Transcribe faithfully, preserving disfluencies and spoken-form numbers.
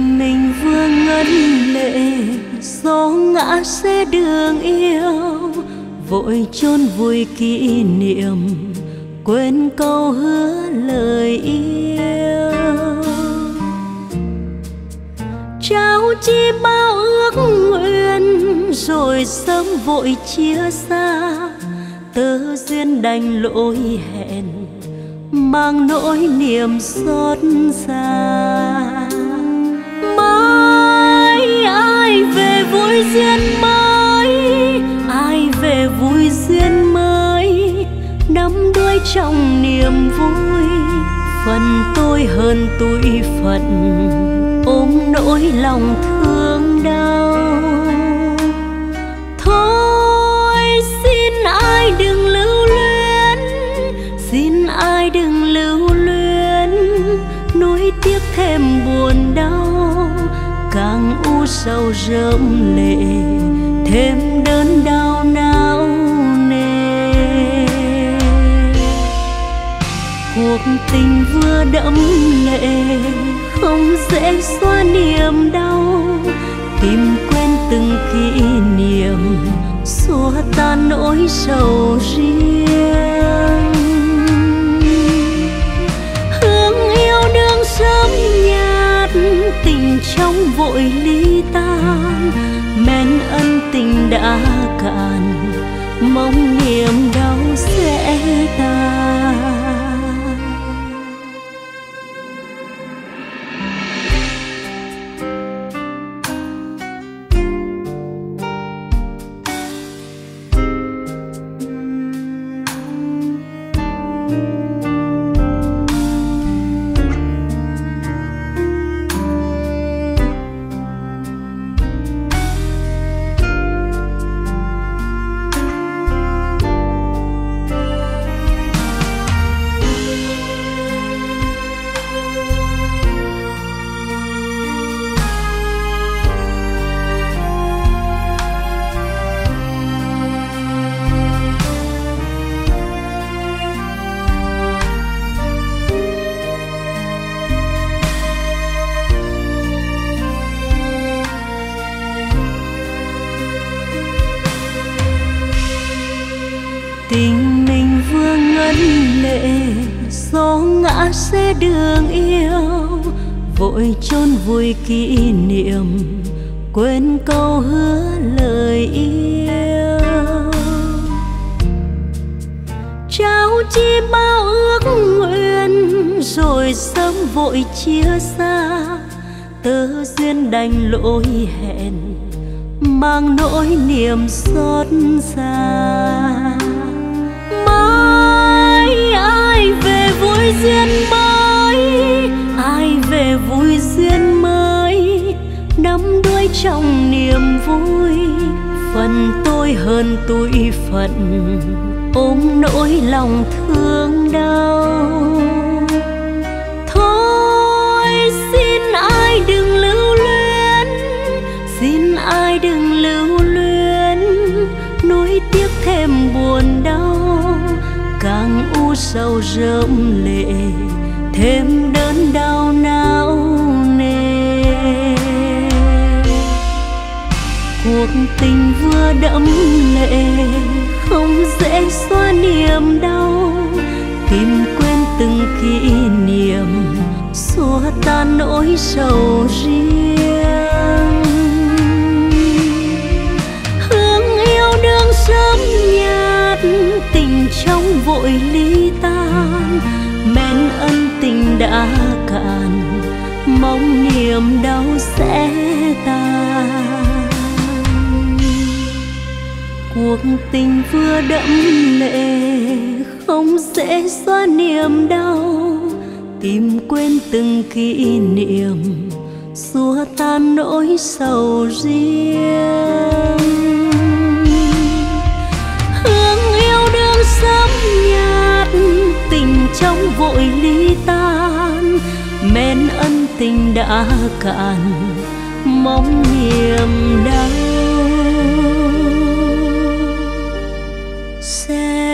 tình mình vừa ngân lệ, gió ngã xe đường yêu, vội chôn vùi kỷ niệm, quên câu hứa lời yêu. Trao chi bao ước nguyện, rồi sớm vội chia xa, tơ duyên đành lỗi hẹn, mang nỗi niềm xót xa. Mai ai về vui duyên mới, ai về vui duyên mới, đắm đuối trong niềm vui. Phần tôi hơn tuổi phận, ôm nỗi lòng thương đau. Thôi xin ai đừng lưu luyến, xin ai đừng lưu luyến, nuối tiếc thêm buồn đau, càng u sầu rơm lệ, thêm đớn đau não nề. Cuộc tình vừa đẫm lệ, không dễ xóa niềm đau, tìm quên từng kỷ niệm, xua tan nỗi sầu riêng. Hương yêu đương sớm nhạt, tình trong vội ly tan, men ân tình đã cạn, mong niềm đau sẽ tan. Tình mình vừa ngân lệ, gió ngã xe đường yêu, vội chôn vùi kỷ niệm, quên câu hứa lời yêu. Trao chi bao ước nguyện, rồi sớm vội chia xa, tơ duyên đành lỗi hẹn, mang nỗi niềm xót xa. Mai ai về vui duyên mới, ai về vui duyên mới, đắm đuối trong niềm vui. Phần tôi hơn tuổi phận, ôm nỗi lòng thương đau. Thôi xin ai đừng lưu luyến, xin ai đừng lưu luyến, nuối tiếc thêm buồn đau, càng u sầu rơm lệ, thêm đớn đau não nề. Cuộc tình vừa đẫm lệ, không dễ xóa niềm đau, tìm quên từng kỷ niệm, xua tan nỗi sầu riêng. Hương yêu đương sớm nhạt, tình trong vội ly tan, men ân tình đã cạn, mong niềm đau sẽ tan. Cuộc tình vừa đẫm lệ, không dễ xóa niềm đau, tìm quên từng kỷ niệm, xua tan nỗi sầu riêng. Hương yêu đương sớm nhạt, tình trong vội ly tan, men ân tình đã cạn, mong niềm đau sẽ